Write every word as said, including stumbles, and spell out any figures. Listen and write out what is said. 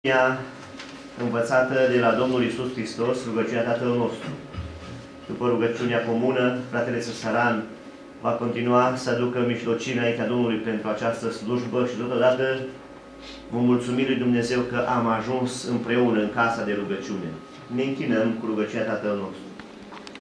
Rugăciunea învățată de la Domnul Iisus Hristos, rugăciunea Tatăl nostru. După rugăciunea comună, fratele Țăsăran va continua să aducă mijlocire înaintea Domnului pentru această slujbă și totodată vom mulțumi lui Dumnezeu că am ajuns împreună în casa de rugăciune. Ne închinăm cu rugăciunea Tatăl nostru.